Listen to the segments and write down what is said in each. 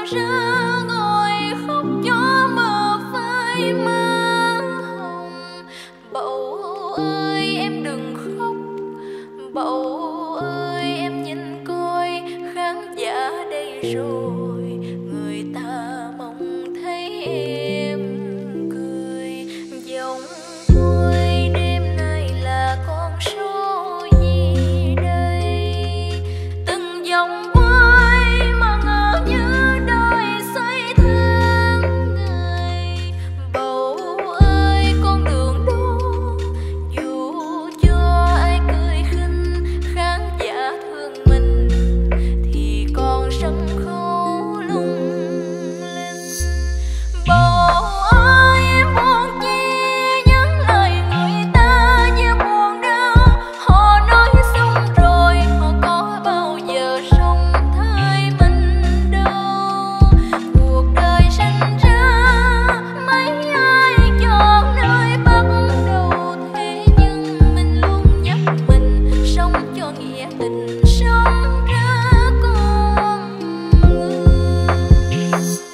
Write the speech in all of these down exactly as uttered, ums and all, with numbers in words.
rỡ ngồi khóc cho bờ vai má hồng. Bầu ơi em đừng khóc, bầu ơi em nhìn coi khán giả đây rồi, người ta mong thấy em cười. Giọng tôi đêm nay là con số gì đây, từng dòng quay mà ngỡ như đôi say thương người. Bầu ơi con đường đó dù cho ai cười khinh, khán giả thương mình thì còn sân khấu lung linh. Bầu ơi em buồn chi những lời người ta gieo buồn đau, họ nói xong rồi họ có bao giờ sống thay mình đâu. Cuộc đời sinh ra mấy ai chọn nơi bắt đầu, thế nhưng mình luôn nhắc mình sống cho nghĩa tình, sống ra con người.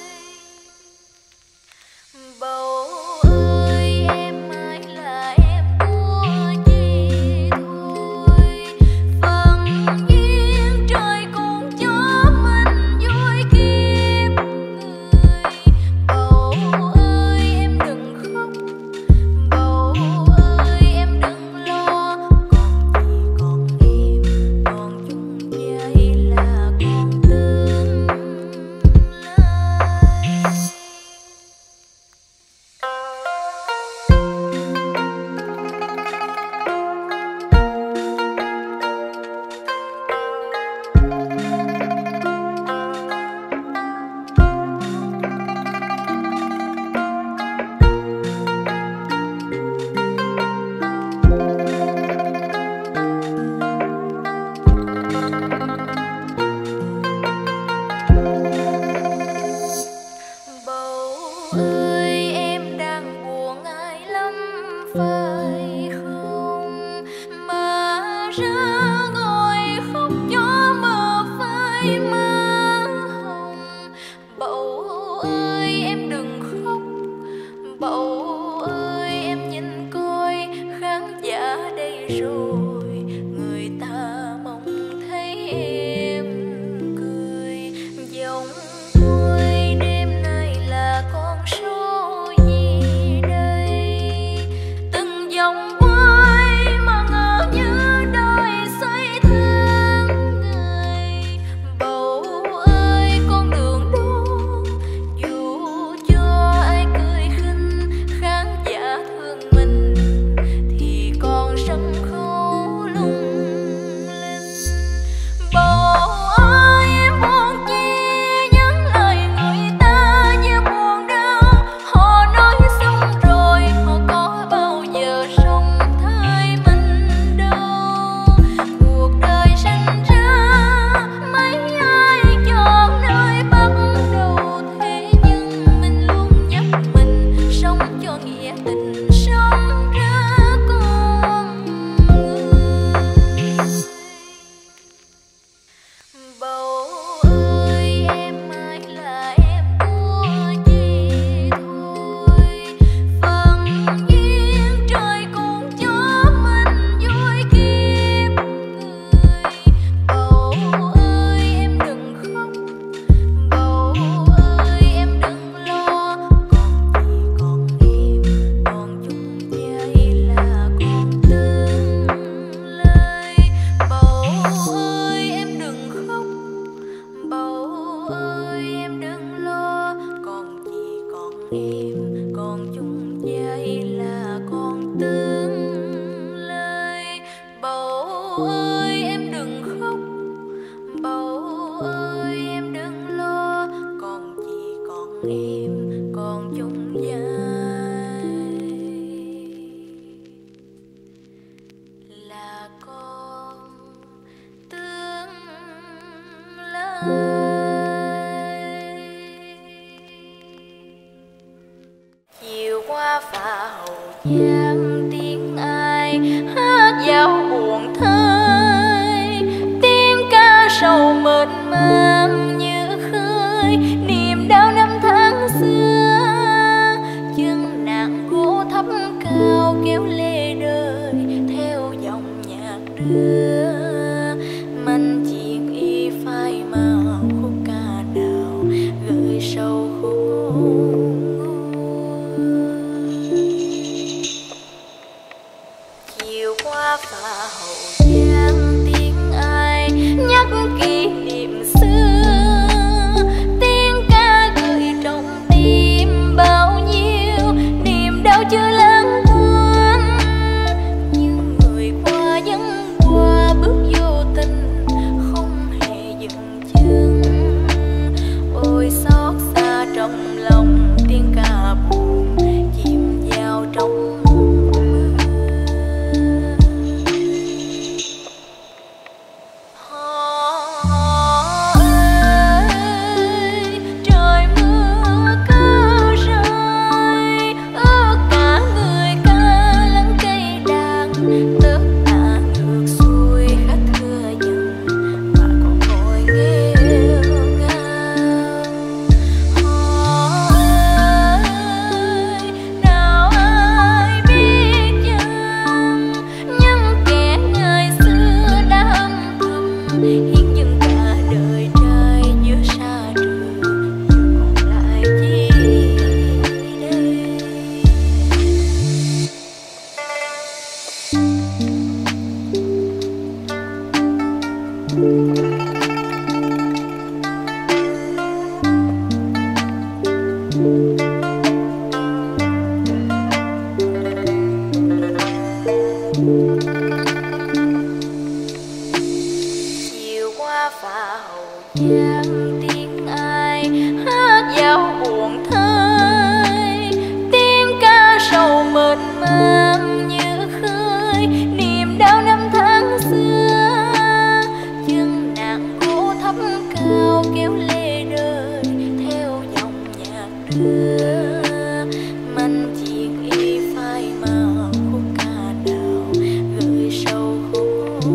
Bầu ơi em ái là em của chị thôi, phần duyên trời cũng cho mình vui kiếp người. Bầu ơi em đừng khóc, bầu ơi em đừng lo, còn gì còn em, còn chung giấy là còn tương lai. Bầu ơi em đang buồn ai lắm phải không, mà rỡ ngồi khóc cho bờ vai má hồng. Bầu ơi em đừng khóc, bầu ơi em nhìn coi khán giả đây rồi, người ta mong thấy em cười. Giọng tôi đêm nay là con số gì đây, từng dòng quay mà ngỡ như đôi say thương người. Bầu ơi con đường đó dù cho ai cười khinh, khán giả thương mình thì còn sân khấu lung linh. Bầu ơi em buồn chi những lời người ta gieo buồn đau, họ nói xong rồi họ có bao giờ sống thay mình đâu. Cuộc đời sinh ra mấy ai chọn nơi bắt đầu, thế nhưng mình luôn nhắc mình sống cho nghĩa tình, sống ra con người. Bầu ơi em ái là em của chị thôi, phần duyên trời cũng cho mình vui kiếp người. Bầu ơi em đừng khóc, bầu ơi em đừng lo, còn gì còn em, còn chung giấy là còn tương lai. Bầu ơi em đừng khóc, bầu ơi em đừng lo, còn gì còn em, còn chung giấy là còn tương lai. Bầu ơi em đừng khóc, bầu ơi em đừng lo, còn gì còn em, còn chung giấy là con tương lai. Chiều qua phà Hậu Giang tiếng ai hát giao buồn thơi, tiếng ca sầu mệt mang như khơi niềm sầu khổ. Chiều qua phà Hậu Giang tiếng ai nhắc kỷ niệm xưa, tiếng ca gợi trong tim bao nhiêu niềm đau chưa lãng quên. Nhưng người qua vẫn qua bước vô tình không hề dừng chân. Ôi xót xa trong lòng tiếng ca buồn chìm vào trong Giang tiếng ai hát giao buồn thơi, tiếng ca sầu mệt mang như khơi niềm đau năm tháng xưa. Chân nàng cô thấp cao kéo lê đời theo dòng nhạc đưa, manh chiếc y phai màu khúc ca nào gợi sầu khổ.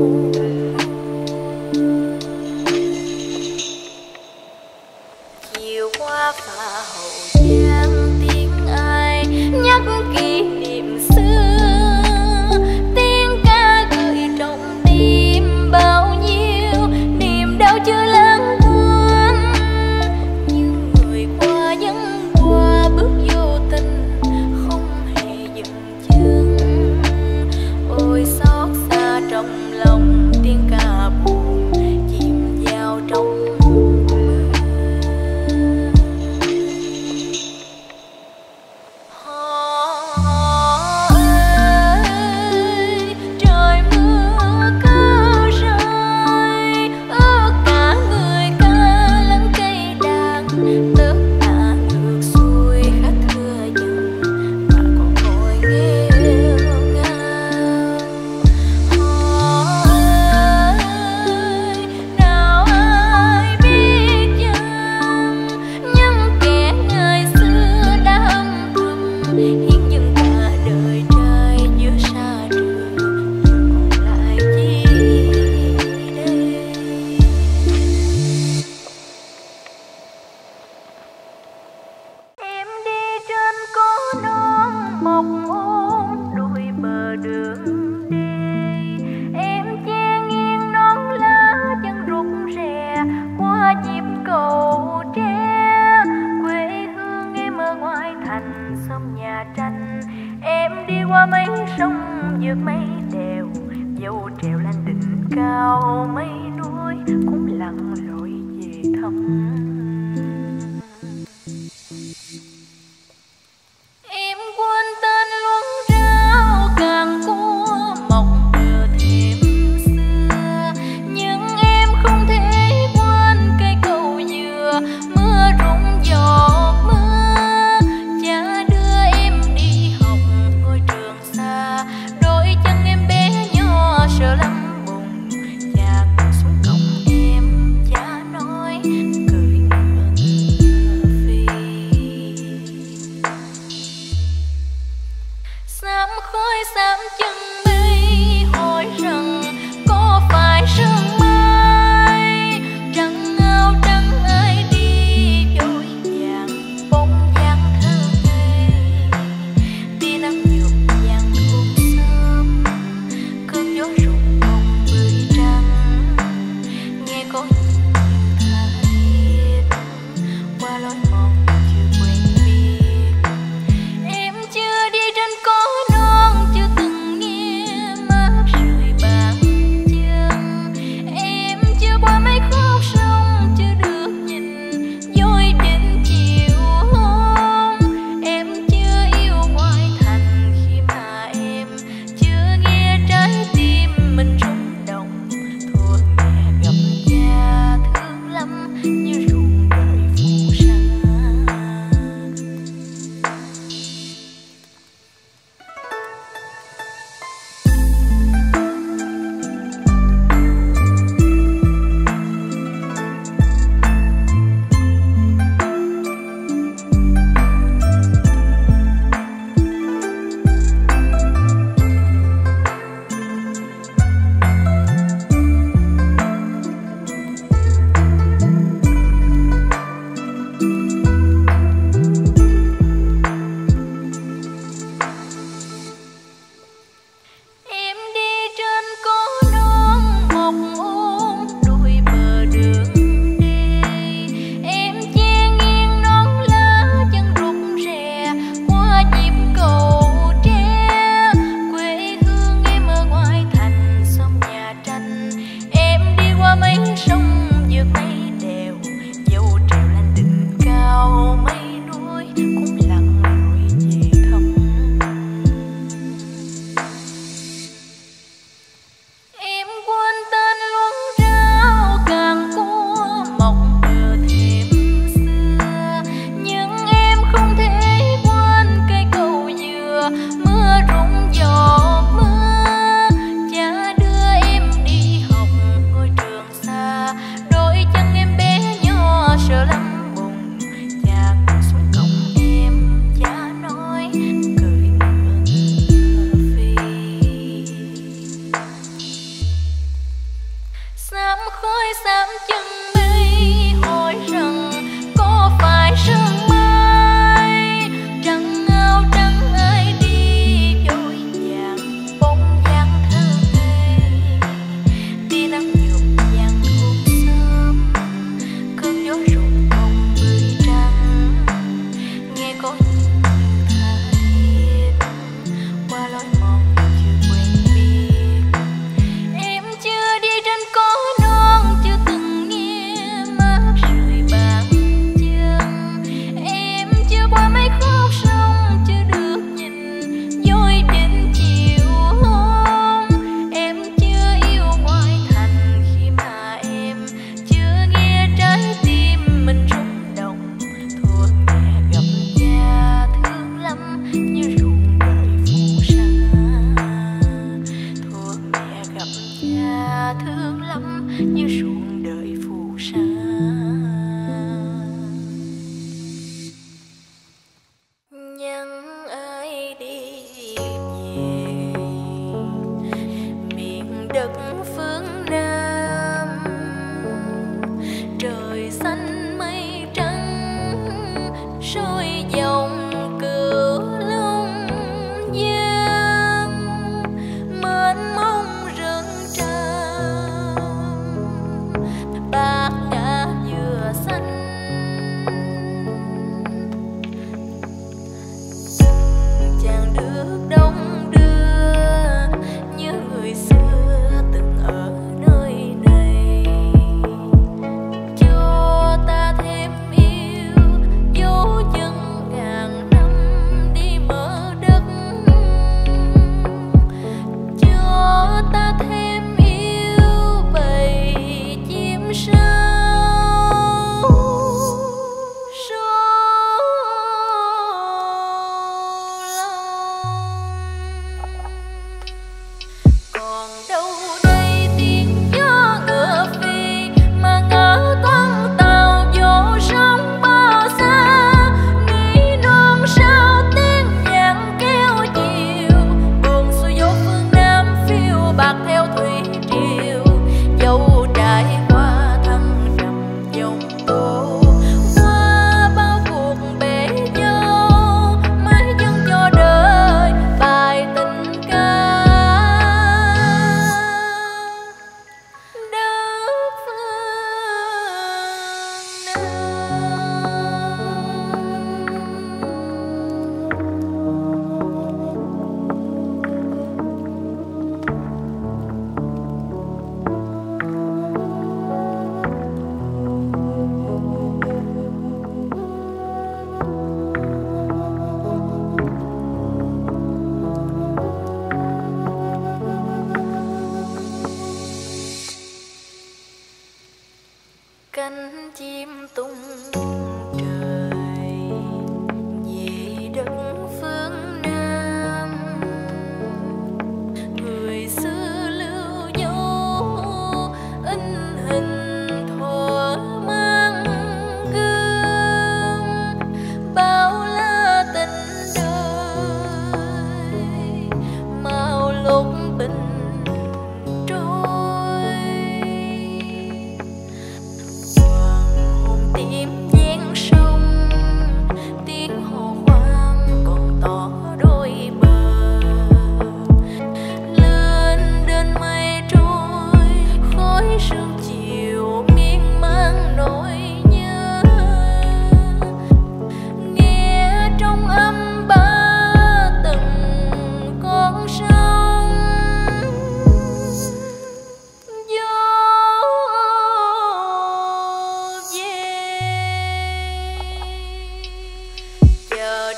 Chiều qua phà Hậu Giang tiếng ai nhắc kỷ niệm xưa, tiếng ca gợi trong tim bao nhiêu niềm đau chưa lãng quên. Nhưng người qua vẫn qua bước vô tình không hề dừng chân. Ôi xót xa trong lòng tiếng ca buồn chìm vào trong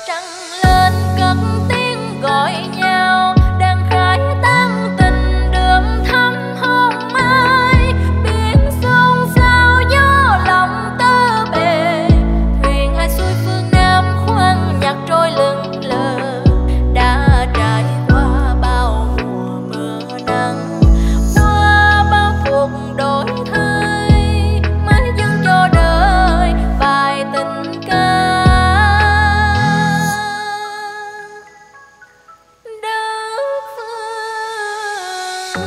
trăng lên cất tiếng gọi nhau, đang khai tan tình đường thắm hôn ai. Biển xôn xao gió lòng tơ bề, thuyền hai xuôi phương Nam khoan nhạc trôi lững lờ. Đã trải qua bao mùa mưa nắng, qua bao cuộc đổi thay, mới dâng cho đời bài tình ca. Đất phương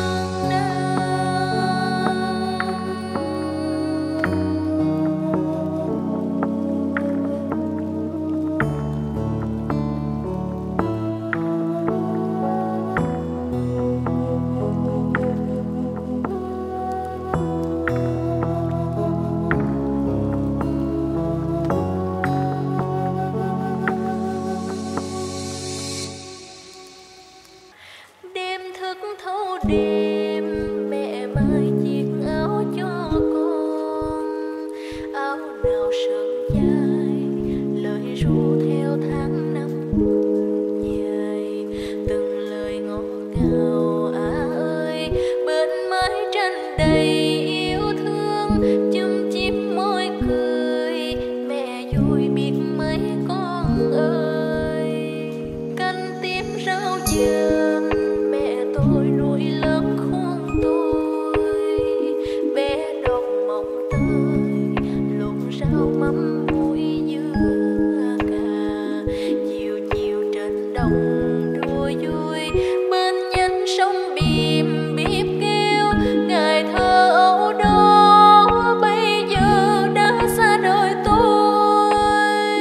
đêm thức thâu đêm, mẹ mai chiếc áo cho con, áo nào sờn dài, lời ru theo tháng năm dài. Từng lời ngọt ngào à ơi, bên mái tranh đầy yêu thương, chum chim môi cười, mẹ vui biết mấy con ơi. Canh tím rau dền, mẹ tôi nuôi lớn khuôn tôi, bé đọt mộng tơi, luộc rau mắm muối dưa cà. Chiều chiều trên đồng đua vui, bên nhánh sông bìm bịp kêu. Ngày thơ ấu đó bây giờ đã xa đời tôi,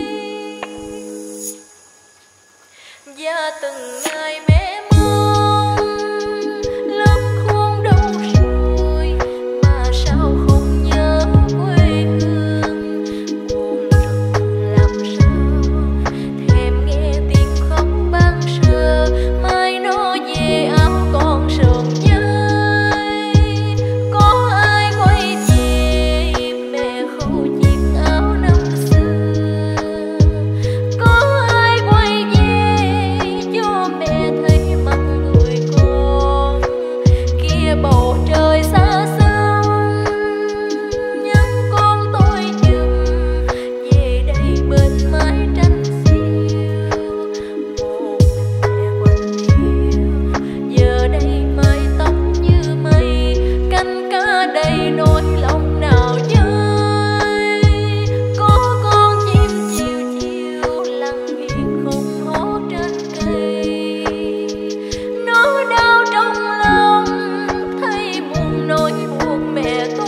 và từng ngày bé mong lớn khôn đâu rồi, mà sao không nhớ quê hương. Buồn rừng làm sao thèm nghe tiếng khóc ban sơ, mai nó về áo còn sờn dây. Có ai quay về mẹ khâu chiếc áo năm xưa, có ai quay về cho mẹ thấy mặt người con. Kia bầu trời xa xăm nhắn con tôi dùm, về đây bên mái tranh xiêu. Một mẹ quạnh hiu, giờ đây mái tóc như mây, canh cá đầy nỗi lòng nào dơi. Có con chim chiều chiều lặng yên không hót trên cây, nó đau trong lòng thấy buồn nỗi buồn mẹ tôi.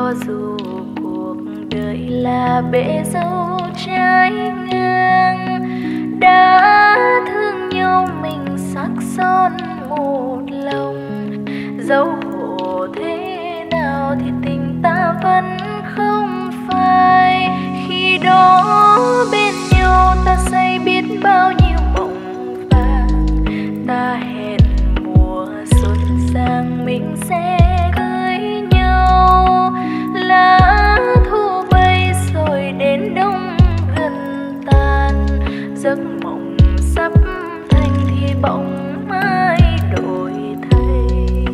cho dù cuộc đời là bể dâu trái ngang. Đã thương nhau mình sắc son một lòng, dẫu khổ thế nào thì tình ta vẫn không phai. Khi đó bên nhau ta say biết bao nhiêu mộng vàng, ta hẹn mùa xuân sang mình sẽ cưới nhau. Lá thu bay rồi đến đông gần tàn, giấc mộng sắp thành thì bỗng mai đổi thay.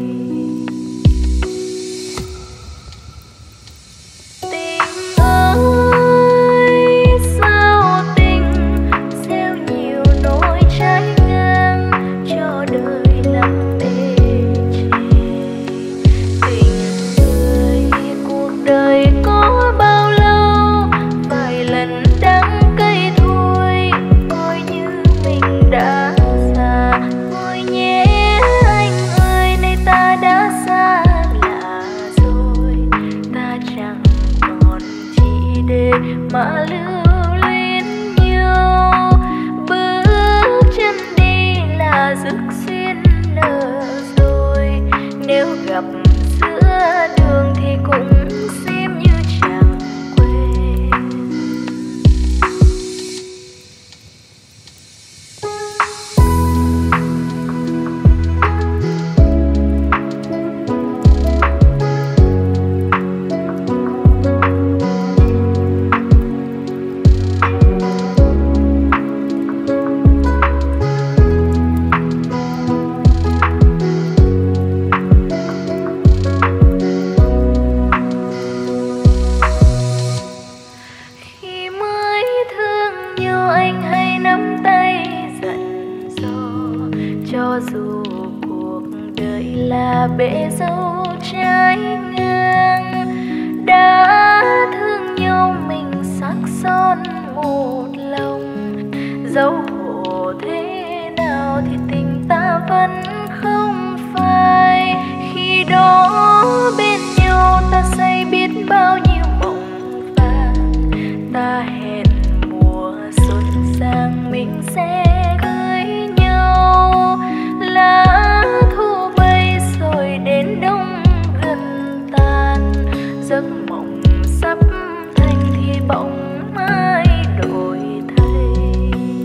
Tình ơi sao tình gieo nhiều nỗi trái ngang, cho đời lắm bể chê. Tình ơi cuộc đời có bao lâu, vài lần đắng cay thôi, coi như mình đã già. Thôi nhé anh ơi, nay ta đã xa lạ rồi, ta chẳng còn chỉ để mà lưu luyến nhau. Bước chân đi là dứt duyên nợ rồi, nếu gặp giữa đường thì cũng xem như chẳng quên. Khi mới thương nhau anh hay nắm tay dặn dò, cho dù cuộc đời là bể dâu trái ngang. Đã thương nhau mình sắc son một lòng, dẫu khổ thế nào thì tình ta vẫn không phai. Khi đó bên nhau ta say biết bao nhiêu mộng vàng, ta hẹn mùa xuân sang mình sẽ cưới nhau. Lá thu bay rồi đến đông gần tàn, giấc mộng sắp thành thì bỗng mai đổi thay.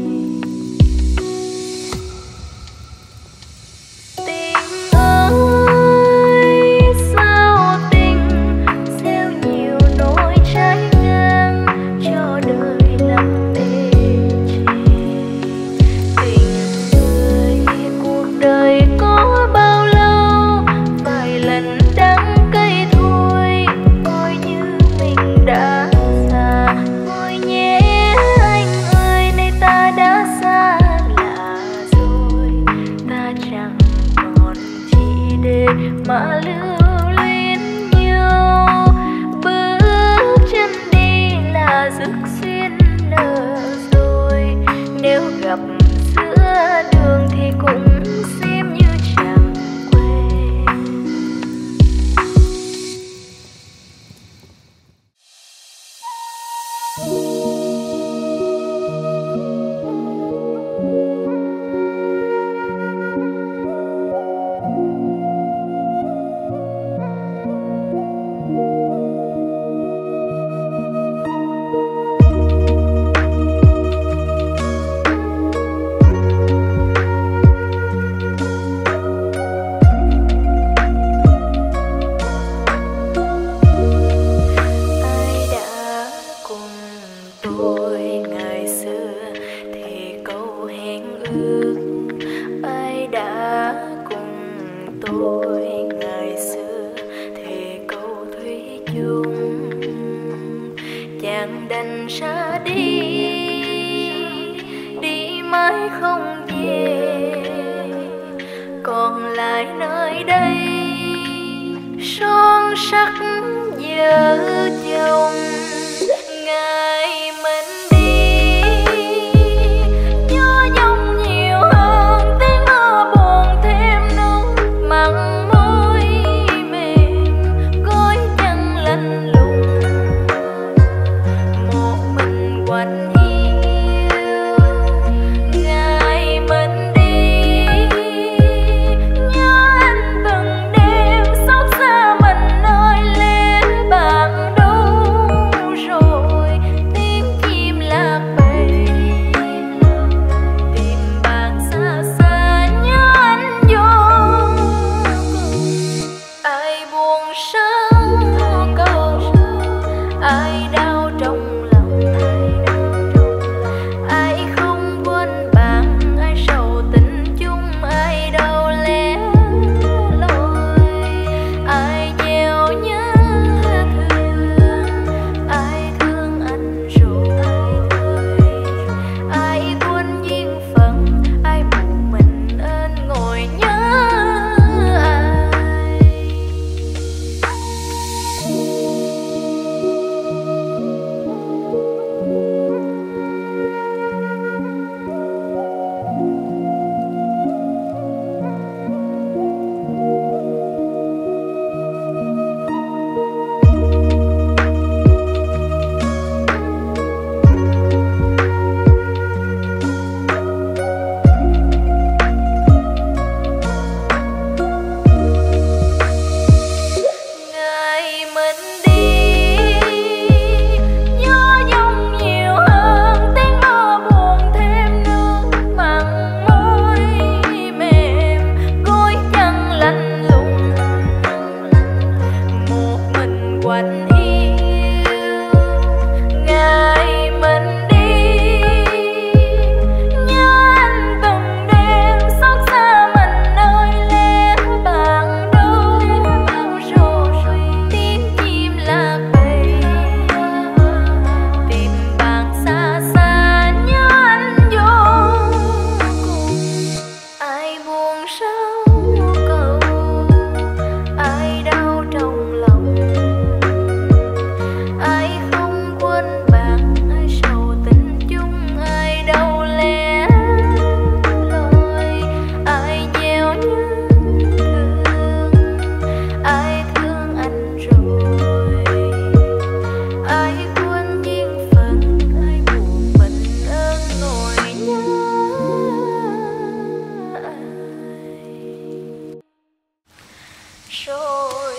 Tình ơi sao tình gieo nhiều nỗi trái ngang, cho đời lắm bể chê. Tình ơi cuộc đời có bao lâu, vài lần đắng cay thôi, coi như mình đã già. Thôi nhé anh ơi, nay ta đã xa lạ rồi, ta chẳng còn chỉ để mà lưu luyến nhau. Bước chân đi là dứt duyên nợ rồi, nếu gặp giữa đường thì cũng xem như chẳng quên. Ai đã cùng tôi ngày xưa thì câu hẹn ước, ai đã cùng tôi ngày xưa thì câu thủy chung. Chàng đành ra đi, đi mãi không về, còn lại nơi đây son sắc vợ chồng. Ngày mình đi gió giông nhiều hơn tiếng mưa buồn thêm nước, mặn môi mềm gối chân lạnh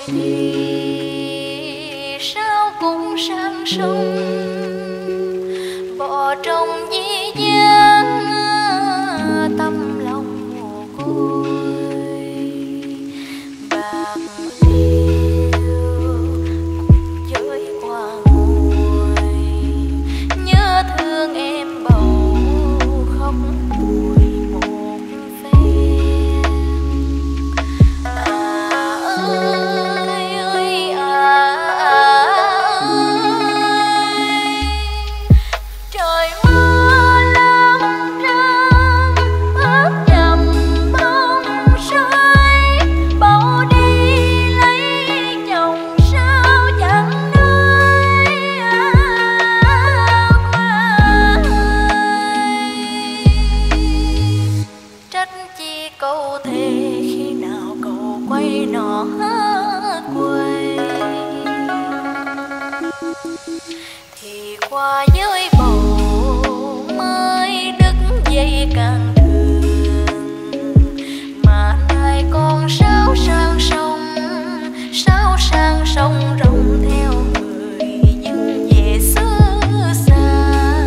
thì sao cũng sang sông, bỏ trong dĩ dáng tâm lòng mồ côi. Bạc liêu cùng chơi qua ngồi, nhớ thương em bầu khóc bùi một phen. À ơi ơi à, à ơi, trời mưa lắm răng ướt đẫm bông rơi, bầu đi lấy chồng sao chẳng nói qua. Trách chi câu thề khi nào cậu quay nọ quay, thì qua với bầu mới đứt dây càng thường. Mà nay con sao sang sông, sao sang sông rong theo người dân về xứ xa.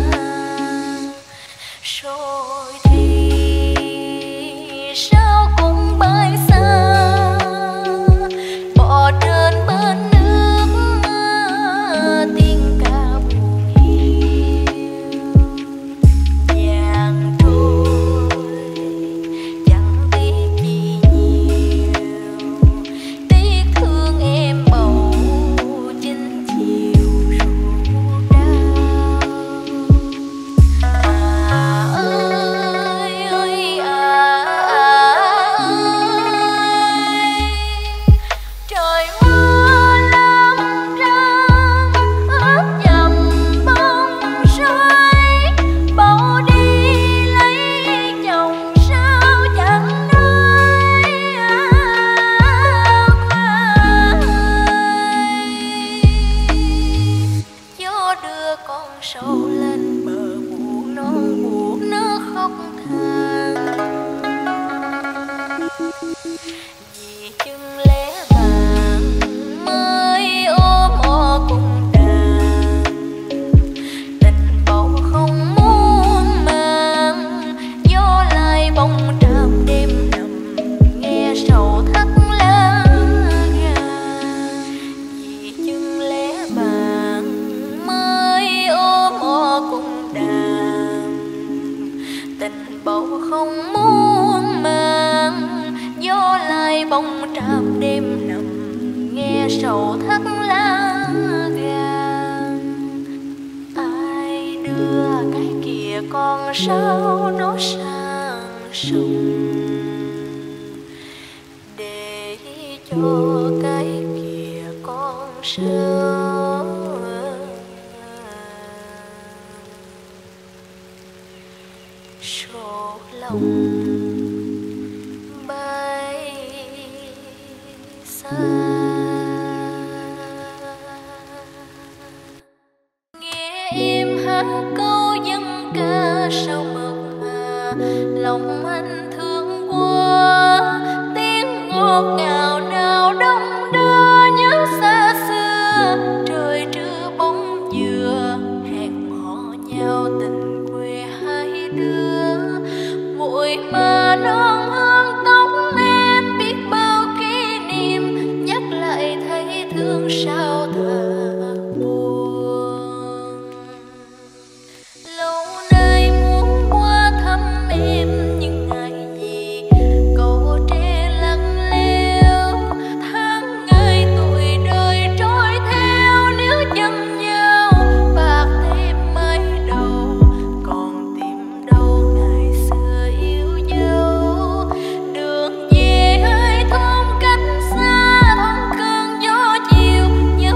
Rồi thì sao cũng bay xa, bỏ trên bên nước tiếng ca buồn hiu. Vàng trôi chẳng tiếc gì nhiều, tiếc thương em bầu chính chiều ruột đau. À ơi ơi à, à ơi, trời mưa lắm răng ướt dầm bông rơi, bầu đi lấy chồng sao chẳng nói qua. Gió đưa con sâu lên bờ buồn non buồn nó khóc than. Vì chừng lẽ vàng mới ôm o cùng đàn, tình bầu không muốn mang, gió lại bông tràm đêm nằm nghe sầu thắt lá gan. Vì chừng lẽ vàng mới ôm o cùng đàn, tình bầu không muốn mang, gió lại bông tràm đêm nằm nghe sầu thắt lá gan. Ai đưa cái kia con sao nó sang sông, để cho cái kia con sao số lòng bay xa. Nghe em hát câu dân ca sao mộc mà, lòng anh thương quá, tiếng ngọt ngào nào đông đưa nhớ xa xưa. Trời trưa bóng dừa hẹn hò nhau tình quê hai đứa, vội mà non hương tóc em biết bao kỷ niệm, nhắc lại thấy thương sao thật buồn. Lâu nay muốn qua thăm em nhưng ngại gì cầu tre lặng leo, tháng ngày tuổi đời trôi theo nếu chân nhau. Bạc thêm mấy đầu còn tìm đâu ngày xưa yêu dấu, đường về hai thôn cách xa thoáng cơn gió chiều nhớ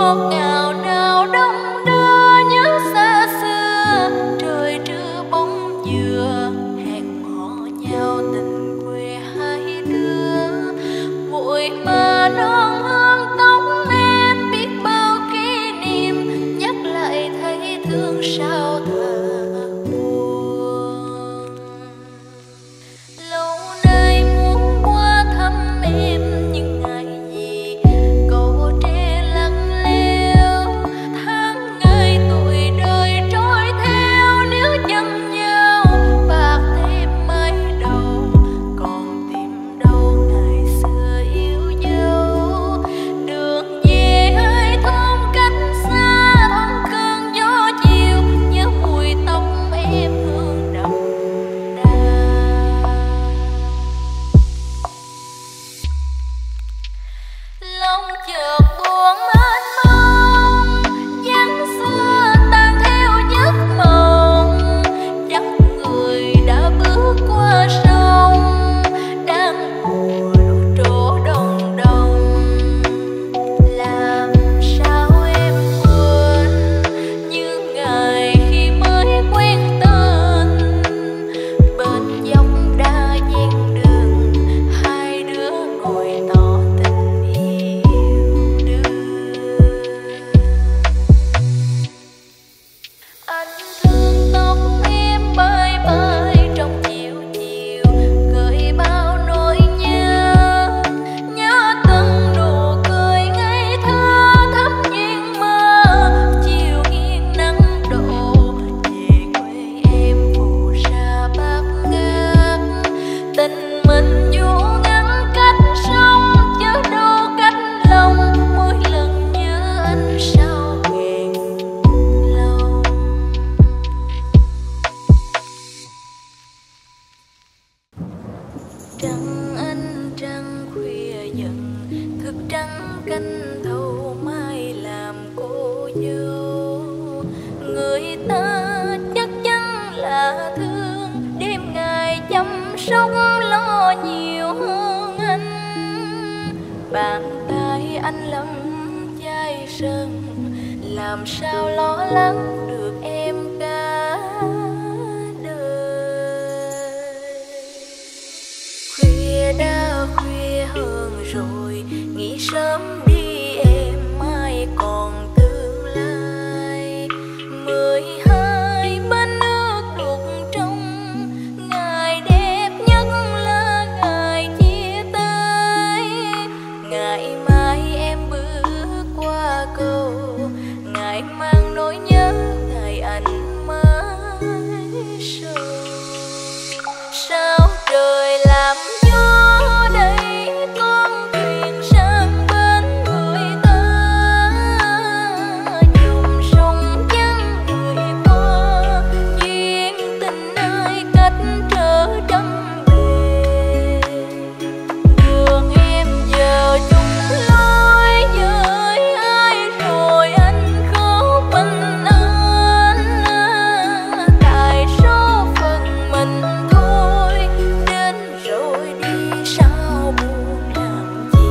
ngọt ngào nào đông đưa nhớ xa xưa. Trời trưa bóng dừa hẹn hò nhau tình quê hai đứa. Vội mà non hương tóc em biết bao kỷ niệm, nhắc lại thấy thương sao thật buồn. Lâu nay muốn qua thăm em nhưng ngại gì cầu tre lặng leo. Tháng ngày tuổi đời trôi theo, nếu chân nhau bạc thêm mấy đầu, còn tìm đâu ngày xưa yêu dấu. Đường về hai thôn cách xa, thoáng cơn gió chiều nhớ mùi tóc em hương đậm đà. Lòng chợt buồn mênh mông, dáng xưa tan theo giấc mộng. Chắc người đã bước qua sông, đang mùa lúa trổ đồng đồng. Làm sao em quên như ngày khi mới quen tên, bên dốc đá ven đường hai đứa ngồi tỏ tình yêu đương. Anh thương tóc em bay bay trong chiều chiều, gợi bao nỗi nhớ. Nhớ từng nụ cười ngây thơ thắm duyên mơ. Chiều nghiêng nắng đổ về quê em phù sa bát ngát. Tình mình vô ngăn cách sông, chớ đâu cách lòng. Mỗi lần nhớ anh sao nghẹn lòng. Trăng anh trăng khuya dần, thức trắng canh thâu mai làm cô dâu. Người ta chắc chắn là thương, đêm ngày chăm sóc lo nhiều hơn anh. Bàn tay anh lắm chai sơn, làm sao lo lắng được em cả đời. Khuya đã khuya hơn rồi, nghĩ sớm đi em mai còn tương lai. Mười hai bên nước đục trong, ngày đẹp nhất là ngày chia tay. Ngày mai em bước qua cầu, ngày mang nỗi nhớ ngày anh mới sầu. Sao trời làm gió đây, con thuyền sang bên người ta. Dòng sông vắng người qua, duyên tình ai cách trở trăm bề. Đường em giờ chung lối với ai rồi, anh khó bình an. Tại số phận mình thôi, đến rồi đi sao buồn làm gì.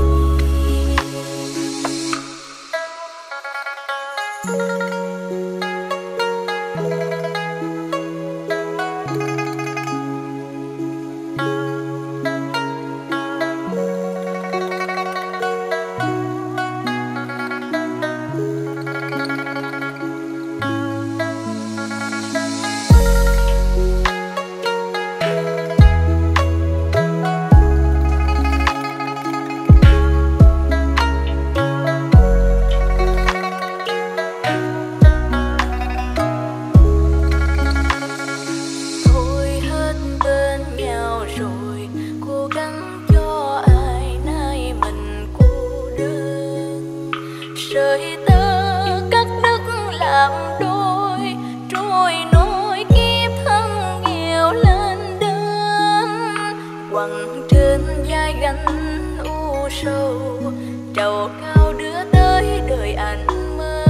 Thôi hết bên nhau rồi, cố gắng cho ai nay mình cô đơn. Sợi tơ cắt đứt làm đôi, trôi nổi kiếp thân nghèo lên đơn. Quằn trên vai gánh u sầu, trầu cao đưa tới đời anh mơ.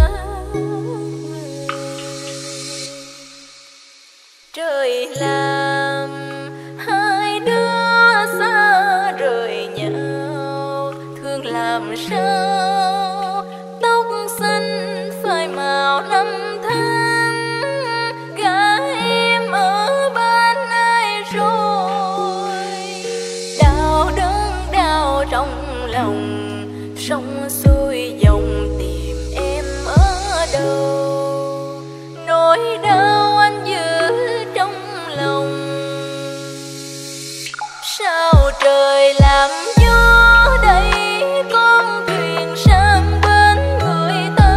Trời làm hai đứa xa rời nhau, thương làm sao tóc xanh phai màu năm tháng, gã em ở bên ai rồi. Đau đớn đau trong lòng, sông xuôi dòng tìm em ở đâu. Nỗi đau anh giữ trong lòng, sao trời làm gió đây con thuyền sang bên người ta.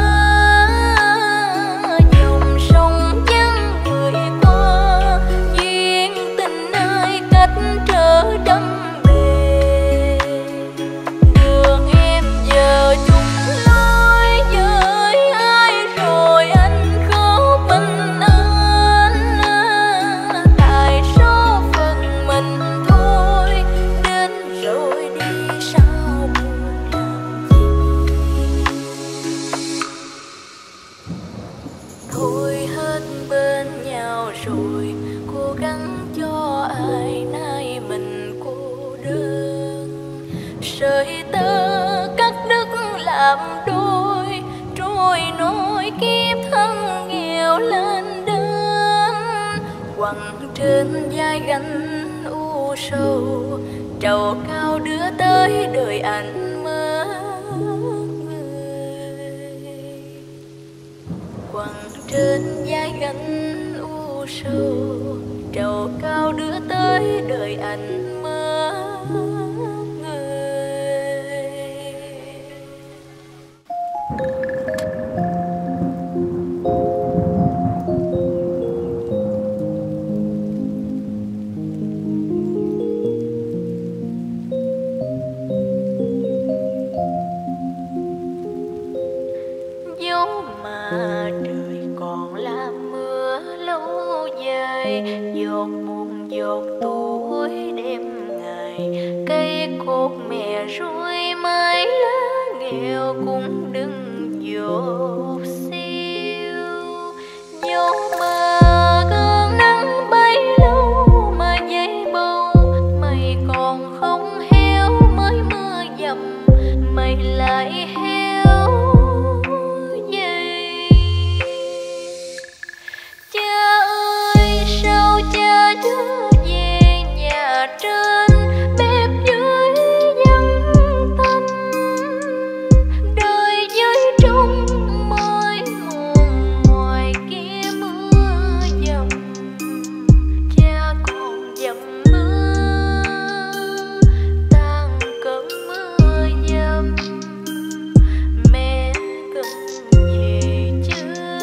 Dòng sông vắng người qua, duyên tình ai cách trở đắm bề. Đường em giờ chung lối với ai rồi, anh khóc mình anh. Tại số phận mình thôi, đến rồi đi sao buồn làm gì. Thôi hết bên nhau rồi, cố gắng cho ai nay mình cô đơn. Sợi tơ cắt đứt làm đôi, trôi nổi kiếp thân nghèo lên đơn. Quằn trên vai gánh u sầu, trầu cao đưa tới đời anh mất người. Quằn trên vai gánh u sầu, trầu cao đưa tới đời anh mất người. Dẫu mà trời còn là mưa lâu dài, giọt buồn giọt tuổi đêm ngày. Cây cột mẹ ruồi mái lá nghèo cũng đừng dột siêu. Dẫu mà cơn nắng bấy lâu mà dây bầu, mày còn không héo mới mưa dầm, mày lại héo vậy. Cha ơi sao cha đưa về nhà trên, bếp dưới vắng tanh. Đời dưới trong môi mòn ngoài kia mưa dầm, cha còn dầm mưa tan cơn mưa dầm. Mẹ cần về chưa?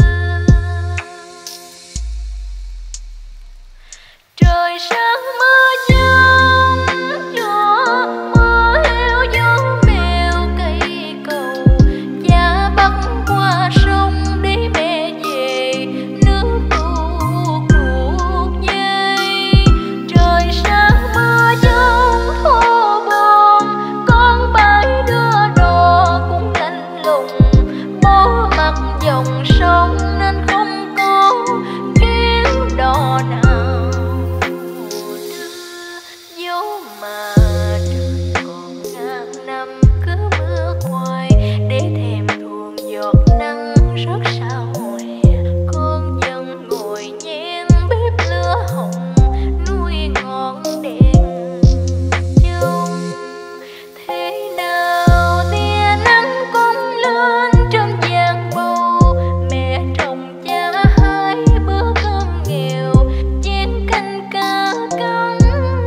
Trời sáng mưa chớm gió, mưa heo gió mèo cây cầu. Cha bắt qua sông đi mẹ về, nước tuột tuột dây. Trời sáng mưa giông thô bồn, con bãi đưa đò cũng lạnh lùng. Bố mặt dòng sông nên không có chuyến đò nào đưa. Dẫu mà trời còn ngàn năm cứ mưa hoài, để thèm thuồng giọt nắng rớt sao hè. Con vẫn ngồi nhen bếp lửa hồng, nuôi ngọn đèn chông. Thế nào tia nắng cũng lên trên giang bầu, mẹ trồng cha hai bữa cơm nghèo, chén canh cá cắn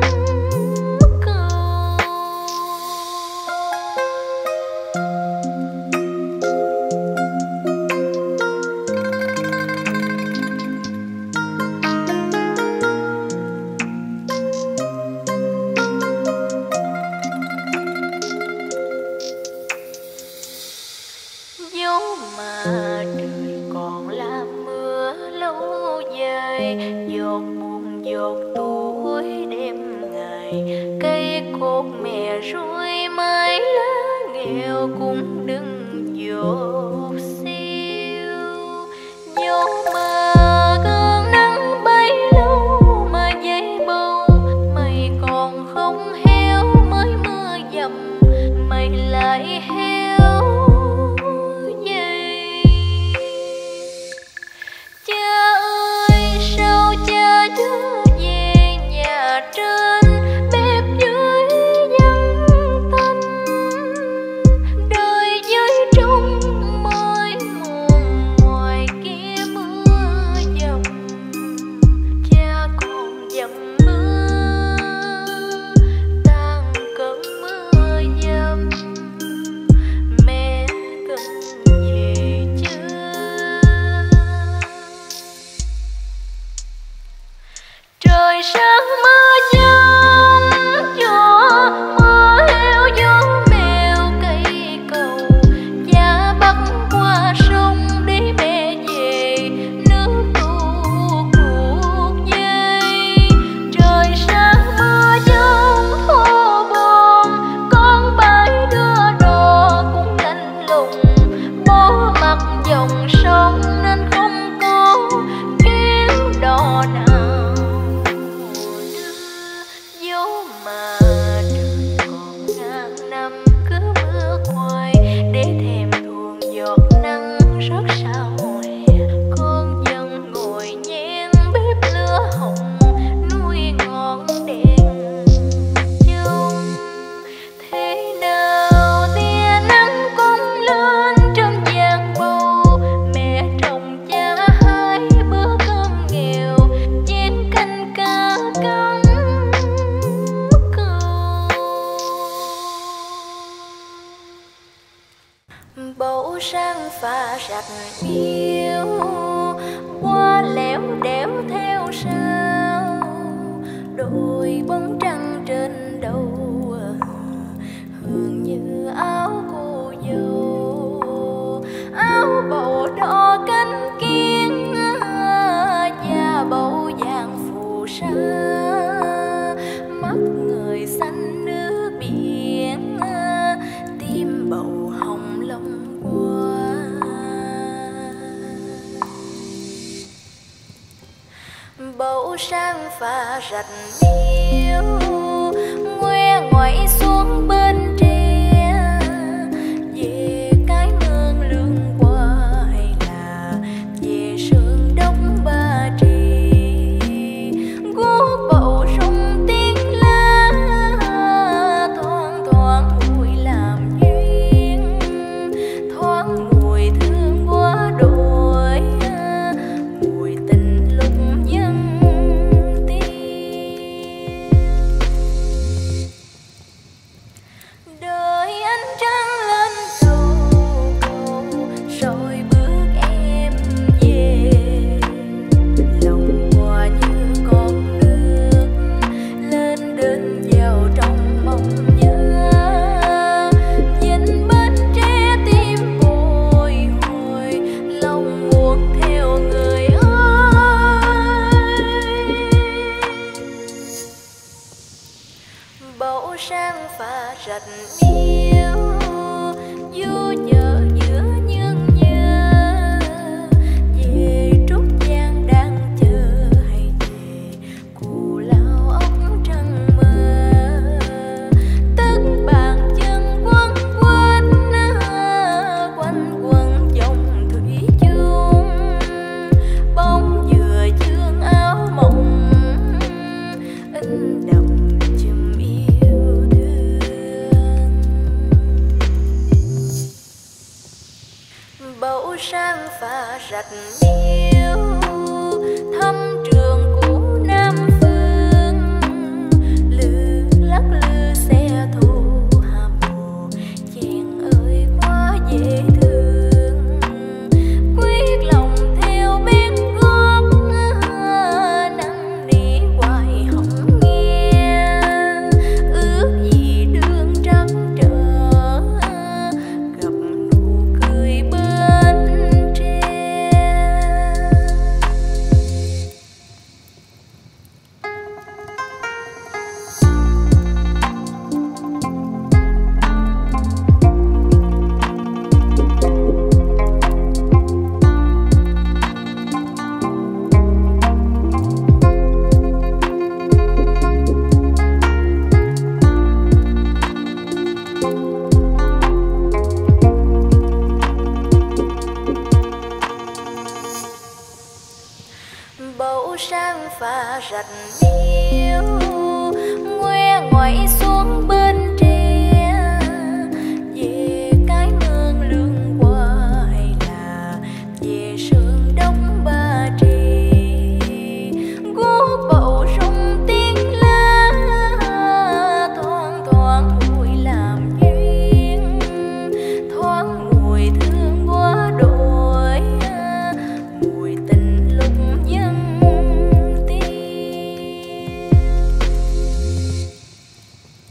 cầu. Dẫu mà trời còn là mưa lâu dài, giọt buồn giọt tuổi đêm ngày. Cây cột mẹ ruồi mái lá nghèo cũng đừng dột siêu. Dẫu mà cơn nắng bấy lâu mà dây bầu, mày còn không héo mới mưa dầm, mày lại héo vậy. bầu sang pha rạch miêu qua lẻo đẻo theo sao đôi bóng trăng trên đầu hương như áo cô dâu, áo bầu đỏ cánh kiến da bầu vàng phù sa, mắt người xanh nước biển, tim bầu hồng long qua. Bầu sang pha rạch miêu ngoe ngoẩy xuống bên tre, về cái mương lương qua hay là về sườn đông Ba Trì, guốc bầu rung tiếng lá thoáng thoáng mùi làm duyên, thoáng mùi thương quá đổi, mùi tình lúc nhân tiên. Đợi ánh trăng lên đầu cầu rồi bước em về, lòng hòa như con nước lên đến vào trong mong nhớ, nhìn bên tre tim bồi hồi, lòng muốn theo người ơi. Bầu sang pha rạch miêu du nhớ giữa nhương nhớ, về Trúc Giang đang chờ hay về cù lao ốc trăng mơ, tất bàn chân quấn quýt quanh quần dòng thủy chung, bóng dừa dương áo mộng in đậm chùm yêu thương. Bầu sang pha rạch miêu thăm trường cũ Nam Phương, lư lắc lư xe thô Hà Mồ, chàng ơi quá dễ thương, quyết lòng theo bên gót năn nỉ hoài không nghe, ước gì đường trắng trở gặp nụ cười bên tre. Bầu sang pha rạch miêu ngoe ngoẩy xuống bên tre, về cái mương lương qua hay là về sườn đông Ba Trì, guốc bầu rung tiếng lá thoáng thoáng mùi làm duyên, thoáng mùi thương quá đổi, mùi tình lúc nhân tiên.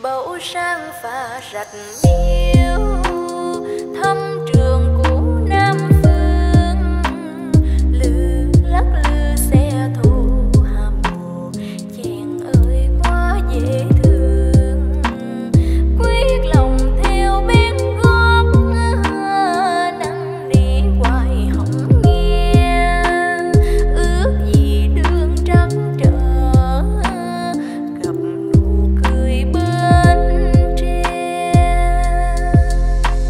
bầu sang pha rạch miêu thăm trường cũ Nam Phương lư lắc lư xe thô hà mồ chèn ơi quá dễ thương quyết lòng theo bên gót năn nỉ hoài hổng nghe ước gì đường trắng trở gặp nụ cười bên tre.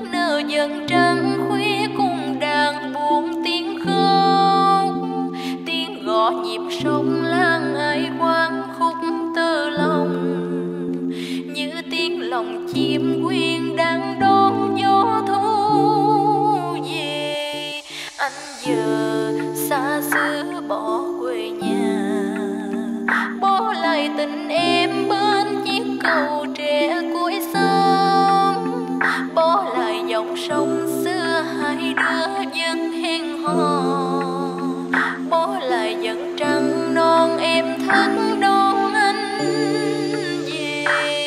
nở dần trăng khuya cùng đàn buồn tiếng khóc, tiếng gõ nhịp sông lan ai quán khúc tơ lòng, như tiếng lòng chim quyên đang đón gió thu về. Anh giờ xa xứ bỏ quê nhà, bỏ lại tình em bên chiếc cầu tre cuối sông, bỏ lại dòng sông xưa hai đứa vẫn hẹn hò, bỏ lại dần trăng non em thức đón anh về.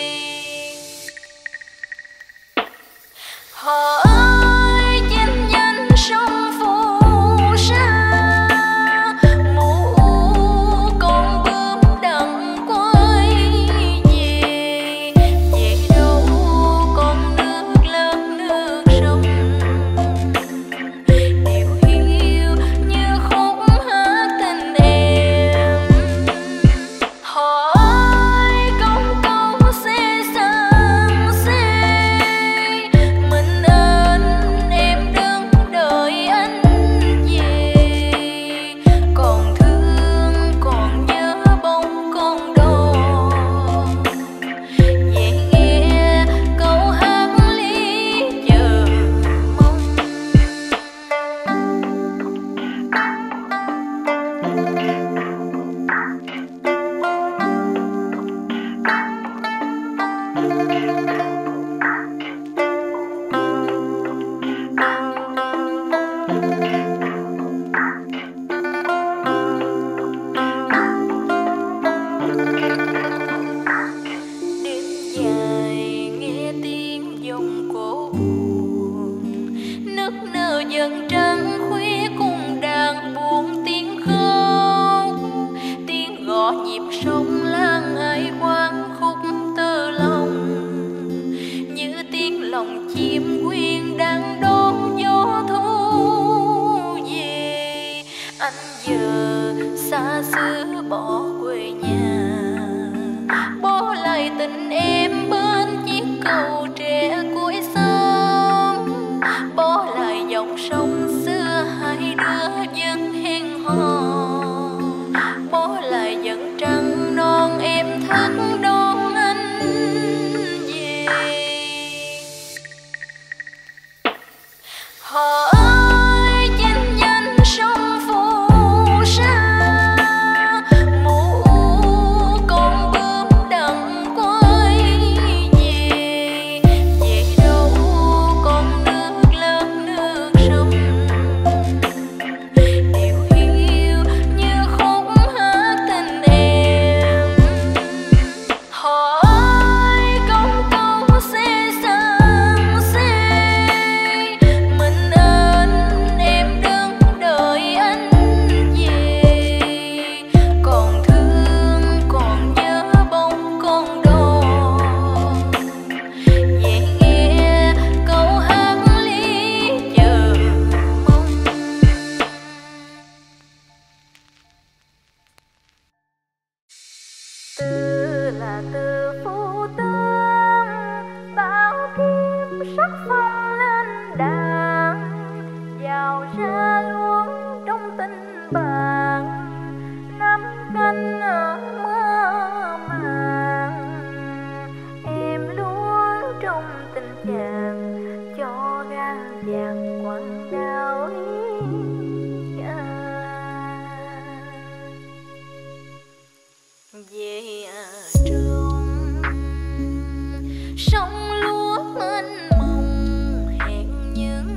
Họ ơi chinh danh sông phù sa, mù con bướm đặng quay về, về đâu con nước lớn nước sông, điều hiu như khúc hát tình em. Họ ơi công công xe sang xe, mình anh em đứng đợi anh về, còn thương còn nhớ bóng con đò, về nghe câu hát ly chờ mong. Đêm dài nghe tiếng dòng cổ buồn, nức nở dần trăng khuya cùng đàn buồn tiếng khóc, tiếng gõ nhịp sông lan ai quán khúc tơ lòng, như tiếng lòng chim quyên đang đón gió thu về. Anh giờ xa xứ bỏ quê nhà, bỏ lại tình em bên chiếc cầu tre cuối sông, bỏ lại dòng sông xưa hai đứa vẫn hẹn hò, bỏ lại dần trăng non em thức đón anh về. Họ ơi chinh danh sông phù sa, mù con bướm đặng quay về, về đâu con nước lớn nước sông, điều hiu như khúc hát tình em. Họ ơi công công xe sang xe, mình anh em đứng đợi anh về, còn thương còn nhớ bóng con đò, về nghe câu hát ly chờ mong. Từ là từ phú tướng, bao kim sắc phong lên đàn, vào ra luôn trong tình bạn, nắm canh ở mơ màng. Em luôn trong tình chàng, cho gan vàng quăng đảo ý à. Về à trong sông lúa mênh mông, hẹn những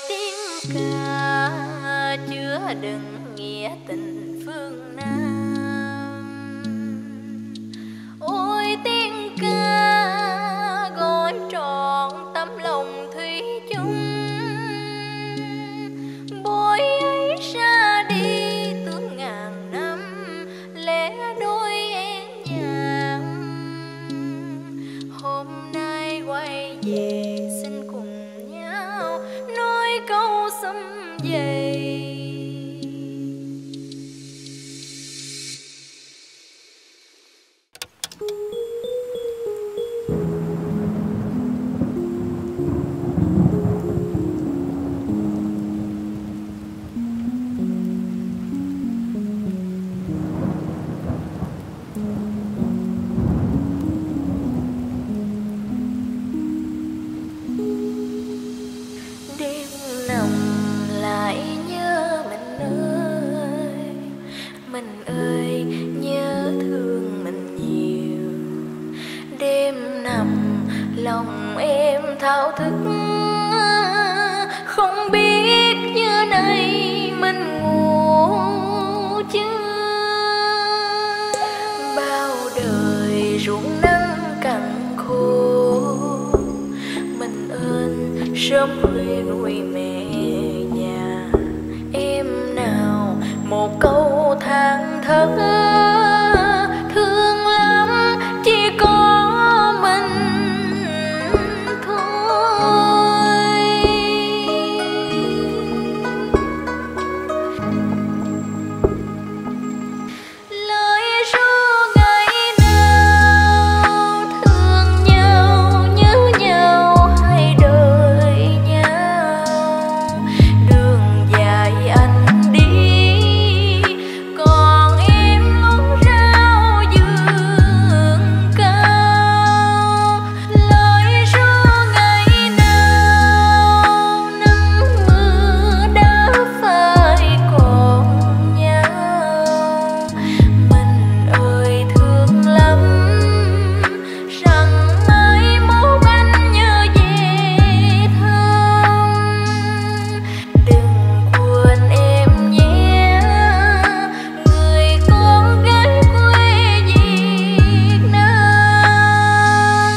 tiếng ca chứa đựng nghĩa tình phương Nam. Ôi tiếng ca gọi trọn tấm lòng thủy chung. Bối ấy ra đi tương ngàn năm, lẽ đôi én nhàn. Hôm nay quay về xin cùng nhau nói câu sum vầy. Đêm nằm lại nhớ mình ơi, mình ơi nhớ thương mình nhiều. Đêm nằm lòng em thao thức, không biết như này mình ngủ chưa. Bao đời ruộng nắng cằn khô, mình ơn sớm khuya nuôi mẹ già. Em nào một câu than thở, thương lắm chỉ có mình thôi. Lời ru ngày nào thương nhau nhớ nhau hay đợi nhau. Đường dài anh đi còn em ngóng rau vườn cao. Lời ru ngày nào nắng mưa đã phai còn nhau. Mình ơi thương lắm rằng mai mốt anh nhớ về thăm. Đừng quên em nhé, người con gái quê Việt Nam.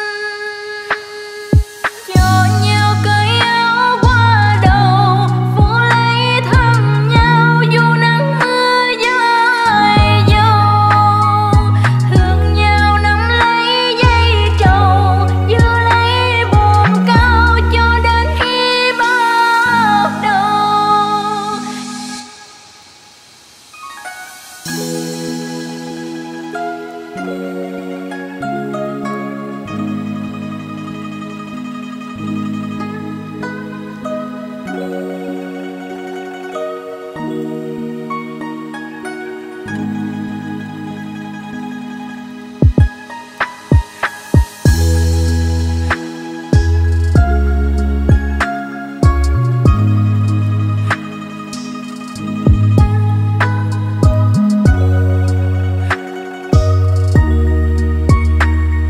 Cho nhau cởi áo qua đầu, phủ lấy thăm nhau dù nắng mưa dài dầu. Thương nhau nắm lấy dây trầu, giữ lấy buồn cao cho đến khi bắt đầu.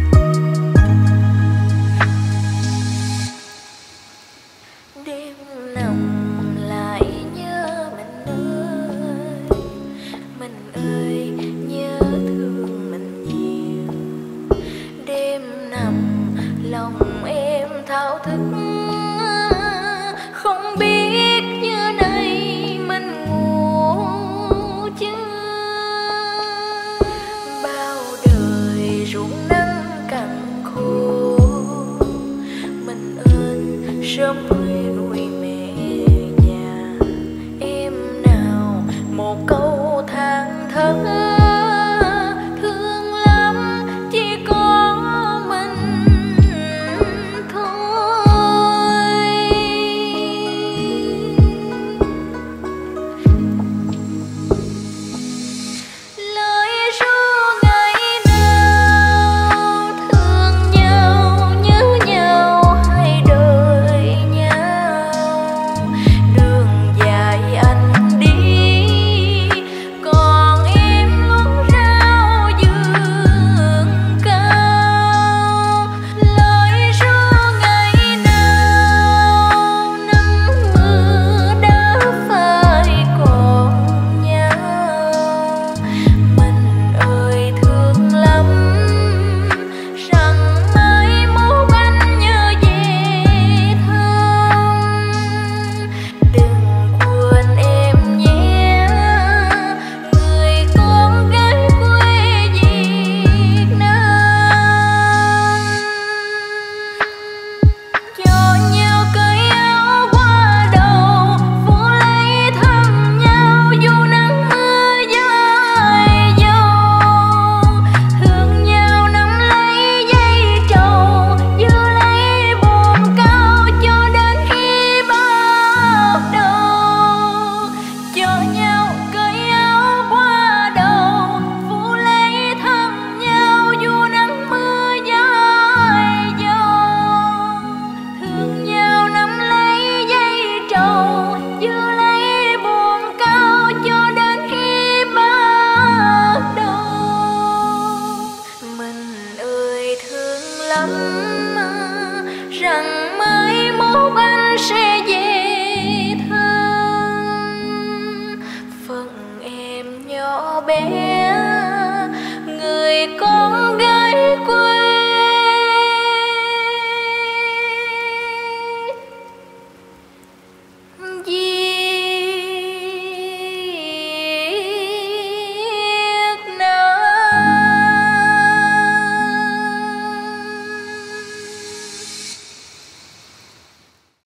Đêm